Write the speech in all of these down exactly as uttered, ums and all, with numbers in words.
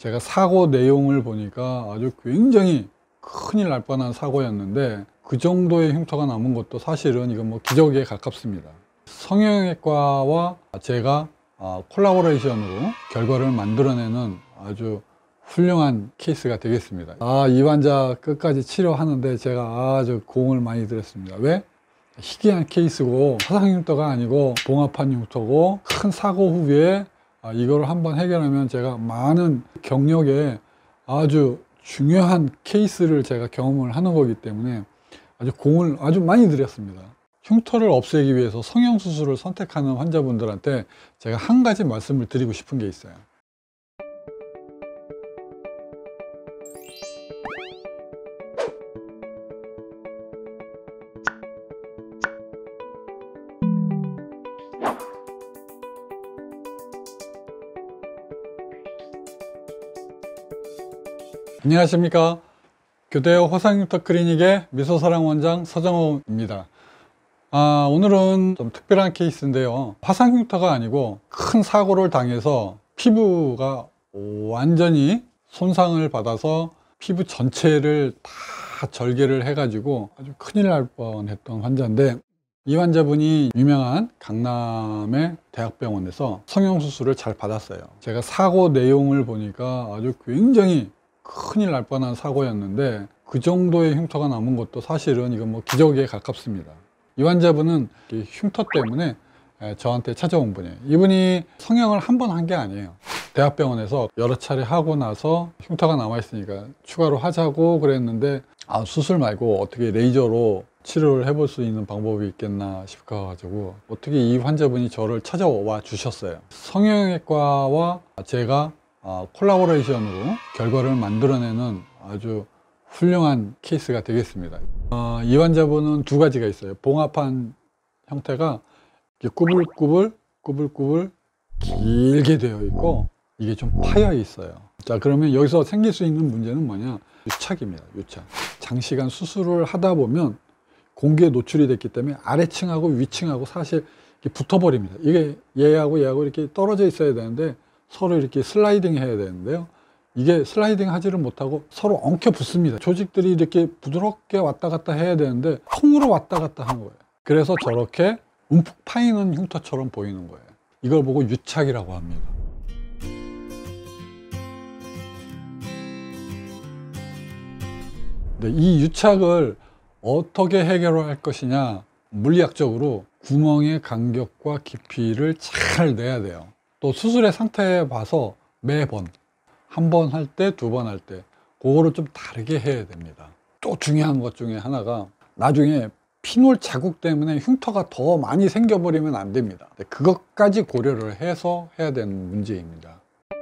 제가 사고 내용을 보니까 아주 굉장히 큰일 날 뻔한 사고였는데 그 정도의 흉터가 남은 것도 사실은 이건 뭐 기적에 가깝습니다. 성형외과와 제가 콜라보레이션으로 결과를 만들어내는 아주 훌륭한 케이스가 되겠습니다. 아, 이 환자 끝까지 치료하는데 제가 아주 공을 많이 들였습니다. 왜? 희귀한 케이스고 화상 흉터가 아니고 봉합한 흉터고 큰 사고 후에 이걸 한번 해결하면 제가 많은 경력에 아주 중요한 케이스를 제가 경험을 하는 거기 때문에 아주 공을 아주 많이 들였습니다. 흉터를 없애기 위해서 성형수술을 선택하는 환자분들한테 제가 한 가지 말씀을 드리고 싶은 게 있어요. 안녕하십니까. 교대여 화상흉터 클리닉의 미소사랑 원장 서정호입니다. 아, 오늘은 좀 특별한 케이스인데요. 화상흉터가 아니고 큰 사고를 당해서 피부가 완전히 손상을 받아서 피부 전체를 다 절개를 해가지고 아주 큰일 날 뻔했던 환자인데, 이 환자분이 유명한 강남의 대학병원에서 성형수술을 잘 받았어요. 제가 사고 내용을 보니까 아주 굉장히 큰일 날 뻔한 사고였는데 그 정도의 흉터가 남은 것도 사실은 이건 뭐 기적에 가깝습니다. 이 환자분은 흉터 때문에 저한테 찾아온 분이에요. 이분이 성형을 한 번 한 게 아니에요. 대학병원에서 여러 차례 하고 나서 흉터가 남아 있으니까 추가로 하자고 그랬는데, 아, 수술 말고 어떻게 레이저로 치료를 해볼 수 있는 방법이 있겠나 싶어가지고 어떻게 이 환자분이 저를 찾아와 주셨어요. 성형외과와 제가 어, 콜라보레이션으로 결과를 만들어내는 아주 훌륭한 케이스가 되겠습니다. 어, 이 환자분은 두 가지가 있어요. 봉합한 형태가 꾸불꾸불 꾸불꾸불 길게 되어 있고 이게 좀 파여 있어요. 자, 그러면 여기서 생길 수 있는 문제는 뭐냐? 유착입니다. 유착. 장시간 수술을 하다 보면 공기에 노출이 됐기 때문에 아래층하고 위층하고 사실 붙어버립니다. 이게 얘하고 얘하고 이렇게 떨어져 있어야 되는데 서로 이렇게 슬라이딩 해야 되는데요, 이게 슬라이딩 하지를 못하고 서로 엉켜 붙습니다. 조직들이 이렇게 부드럽게 왔다 갔다 해야 되는데 통으로 왔다 갔다 하는 거예요. 그래서 저렇게 움푹 파이는 흉터처럼 보이는 거예요. 이걸 보고 유착이라고 합니다. 근데 이 유착을 어떻게 해결할 것이냐, 물리학적으로 구멍의 간격과 깊이를 잘 내야 돼요. 또 수술의 상태에 봐서 매번 한 번 할 때, 두 번 할 때 그거를 좀 다르게 해야 됩니다. 또 중요한 것 중에 하나가 나중에 피놀 자국 때문에 흉터가 더 많이 생겨버리면 안 됩니다. 그것까지 고려를 해서 해야 되는 문제입니다.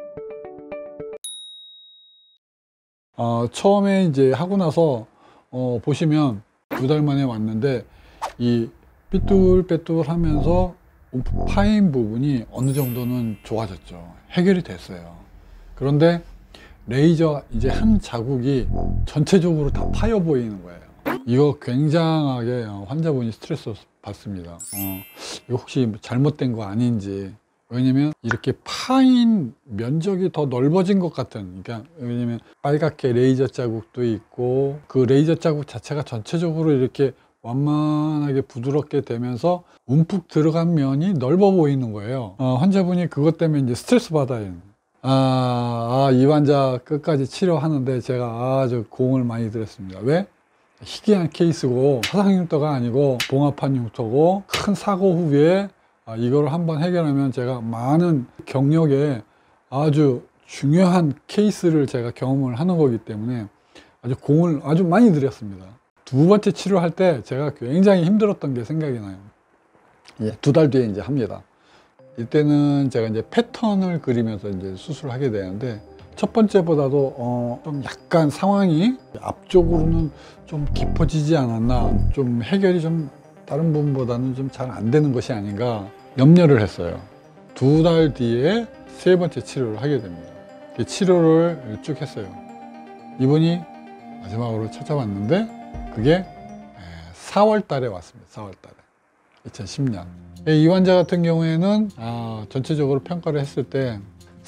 어, 처음에 이제 하고 나서 어, 보시면 두 달 만에 왔는데 이 삐뚤빼뚤 하면서 움푹 파인 부분이 어느 정도는 좋아졌죠. 해결이 됐어요. 그런데 레이저 이제 한 자국이 전체적으로 다 파여 보이는 거예요. 이거 굉장하게 환자분이 스트레스 받습니다. 어, 이거 혹시 잘못된 거 아닌지. 왜냐면 이렇게 파인 면적이 더 넓어진 것 같은, 그러니까 왜냐면 빨갛게 레이저 자국도 있고 그 레이저 자국 자체가 전체적으로 이렇게 완만하게 부드럽게 되면서 움푹 들어간 면이 넓어 보이는 거예요. 어, 환자분이 그것 때문에 이제 스트레스 받아요. 아, 아, 이 환자 끝까지 치료하는데 제가 아주 공을 많이 들였습니다. 왜? 희귀한 케이스고 화상 흉터가 아니고 봉합한 흉터고 큰 사고 후에 아, 이걸 한번 해결하면 제가 많은 경력에 아주 중요한 케이스를 제가 경험을 하는 거기 때문에 아주 공을 아주 많이 들였습니다. 두 번째 치료할 때 제가 굉장히 힘들었던 게 생각이 나요. 예, 두 달 뒤에 이제 합니다. 이때는 제가 이제 패턴을 그리면서 이제 수술을 하게 되는데 첫 번째보다도 어, 좀 약간 상황이 앞쪽으로는 좀 깊어지지 않았나, 좀 해결이 좀 다른 부분보다는 좀 잘 안 되는 것이 아닌가 염려를 했어요. 두 달 뒤에 세 번째 치료를 하게 됩니다. 치료를 쭉 했어요. 이분이 마지막으로 찾아왔는데 그게 사월 달에 왔습니다. 사월 달에 이천십 년. 이 환자 같은 경우에는 아, 전체적으로 평가를 했을 때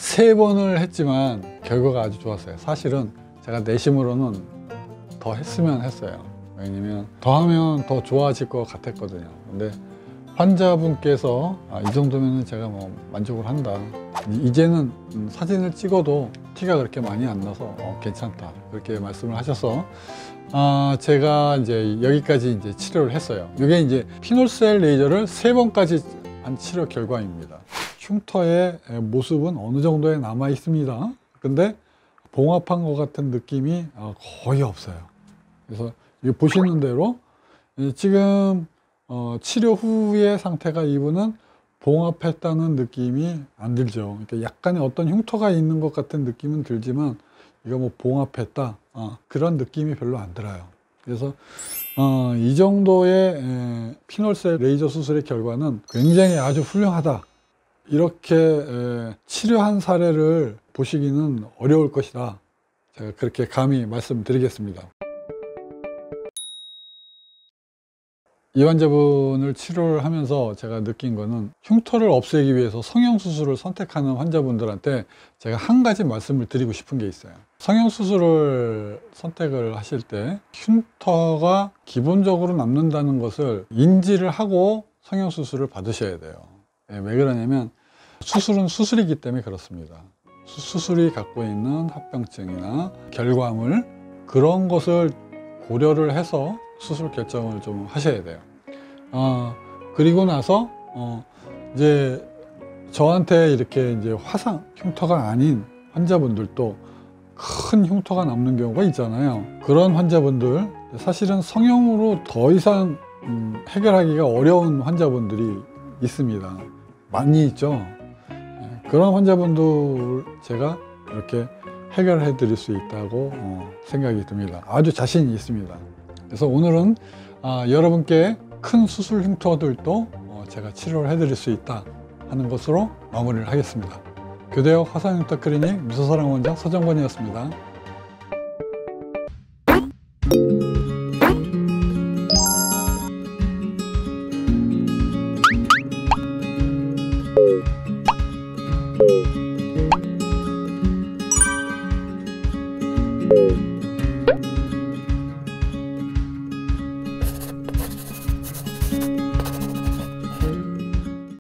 세 번을 했지만 결과가 아주 좋았어요. 사실은 제가 내심으로는 더 했으면 했어요. 왜냐면 더 하면 더 좋아질 것 같았거든요. 근데 환자분께서 아, 이 정도면 제가 뭐 만족을 한다. 이제는 음, 사진을 찍어도 티가 그렇게 많이 안 나서 어, 괜찮다. 그렇게 말씀을 하셔서 아, 제가 이제 여기까지 이제 치료를 했어요. 이게 이제 피놀셀 레이저를 세 번까지 한 치료 결과입니다. 흉터의 모습은 어느 정도에 남아 있습니다. 근데 봉합한 것 같은 느낌이 거의 없어요. 그래서 보시는 대로 지금 어, 치료 후의 상태가 이분은 봉합했다는 느낌이 안 들죠. 그러니까 약간의 어떤 흉터가 있는 것 같은 느낌은 들지만 이거 뭐 봉합했다 어, 그런 느낌이 별로 안 들어요. 그래서 어, 이 정도의 에, 피놀셀 레이저 수술의 결과는 굉장히 아주 훌륭하다. 이렇게 에, 치료한 사례를 보시기는 어려울 것이다. 제가 그렇게 감히 말씀드리겠습니다. 이 환자분을 치료를 하면서 제가 느낀 거는 흉터를 없애기 위해서 성형수술을 선택하는 환자분들한테 제가 한 가지 말씀을 드리고 싶은 게 있어요. 성형수술을 선택을 하실 때 흉터가 기본적으로 남는다는 것을 인지를 하고 성형수술을 받으셔야 돼요. 왜 그러냐면 수술은 수술이기 때문에 그렇습니다. 수술이 갖고 있는 합병증이나 결과물 그런 것을 고려를 해서 수술 결정을 좀 하셔야 돼요. 어, 그리고 나서 어, 이제 저한테 이렇게 이제 화상 흉터가 아닌 환자분들도 큰 흉터가 남는 경우가 있잖아요. 그런 환자분들 사실은 성형으로 더 이상 음, 해결하기가 어려운 환자분들이 있습니다. 많이 있죠. 그런 환자분들 제가 이렇게 해결해 드릴 수 있다고 어, 생각이 듭니다. 아주 자신이 있습니다. 그래서 오늘은 아, 여러분께 큰 수술 흉터들도 어, 제가 치료를 해드릴 수 있다 하는 것으로 마무리를 하겠습니다. 교대역 화상흉터 클리닉 미소사랑 원장 서정권이었습니다.